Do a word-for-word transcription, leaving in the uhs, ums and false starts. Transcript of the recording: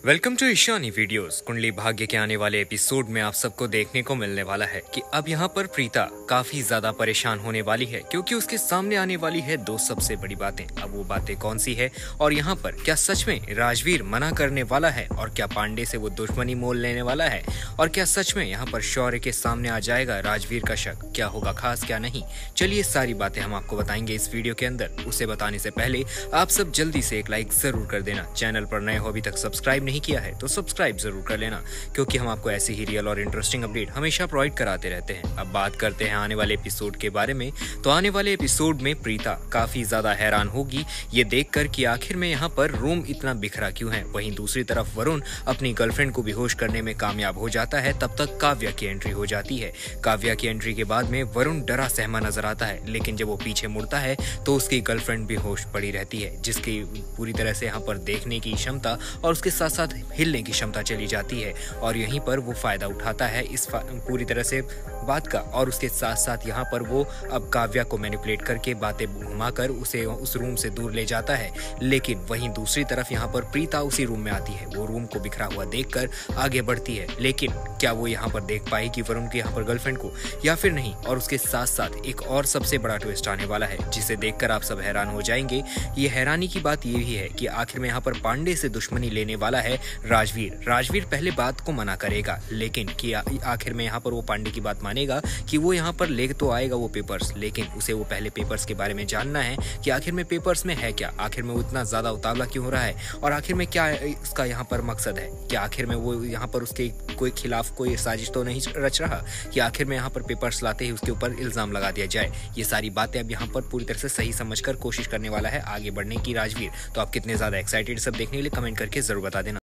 Welcome to Ishani videos. Kundali Bhagya के आने वाले एपिसोड में आप सबको देखने को मिलने वाला है कि अब यहाँ पर प्रीता काफी ज्यादा परेशान होने वाली है, क्योंकि उसके सामने आने वाली है दो सबसे बड़ी बातें। अब वो बातें कौन सी है और यहाँ पर क्या सच में राजवीर मना करने वाला है, और क्या पांडे से वो दुश्मनी मोल लेने वाला है, और क्या सच में यहाँ पर शौर्य के सामने आ जाएगा राजवीर का शक, क्या होगा खास क्या नहीं। चलिए सारी बातें हम आपको बताएंगे इस वीडियो के अंदर। उसे बताने से पहले आप सब जल्दी से एक लाइक जरूर कर देना। चैनल पर नए हो अभी तक सब्सक्राइब नहीं किया है तो सब्सक्राइब जरूर कर लेना, क्योंकि हम आपको ऐसी ही रियल और इंटरेस्टिंग अपडेट हमेशा प्रोवाइड कराते रहते हैं। अब बात करते हैं आने वाले एपिसोड के बारे में। तो आने वाले एपिसोड में प्रीता काफी ज्यादा हैरान होगी ये देखकर कि आखिर में यहाँ पर रूम इतना बिखरा क्यों है। वहीं दूसरी तरफ वरुण अपनी गर्लफ्रेंड को बेहोश करने में कामयाब हो जाता है। तब तक काव्या की एंट्री हो जाती है। काव्या की एंट्री के बाद में वरुण डरा सहमा नजर आता है, लेकिन जब वो पीछे मुड़ता है तो उसकी गर्लफ्रेंड बेहोश पड़ी रहती है, जिसकी पूरी तरह से यहाँ पर देखने की क्षमता और उसके साथ साथ हिलने की क्षमता चली जाती है। और यहीं पर वो फायदा उठाता है इस पूरी तरह से बात का, और उसके साथ साथ यहाँ पर वो अब काव्या को मैनिपुलेट करके बातें घुमाकर उसे उस रूम से दूर ले जाता है। लेकिन वहीं दूसरी तरफ यहाँ पर प्रीता उसी रूम में आती है। वो रूम को बिखरा हुआ देखकर आगे बढ़ती है, लेकिन क्या वो यहाँ पर देख पाएगी वरुण की यहाँ पर गर्लफ्रेंड को या फिर नहीं। और उसके साथ साथ एक और सबसे बड़ा ट्विस्ट आने वाला है, जिसे देखकर आप सब हैरान हो जाएंगे। ये हैरानी की बात ये भी है कि आखिर में यहाँ पर पांडे से दुश्मनी लेने वाला है राजवीर। राजवीर पहले बात को मना करेगा, लेकिन कि आखिर में यहाँ पर वो पांडे की बात मानेगा कि वो यहाँ पर ले तो आएगा वो पेपर्स, लेकिन उसे वो पहले पेपर्स के बारे में जानना है कि आखिर में पेपर्स में है क्या, आखिर में वो इतना ज्यादा उतावला क्यों हो रहा है, और आखिर में क्या इसका यहाँ पर मकसद है। क्या आखिर में वो यहाँ पर उसके कोई खिलाफ कोई साजिश तो नहीं रच रहा कि आखिर में यहाँ पर पेपर्स लाते ही उसके ऊपर इल्जाम लगा दिया जाए। ये सारी बातें अब यहाँ पर पूरी तरह से सही समझकर कोशिश करने वाला है आगे बढ़ने की राजवीर। तो आप कितने ज्यादा एक्साइटेड सब देखने के लिए कमेंट करके जरूर बता देना।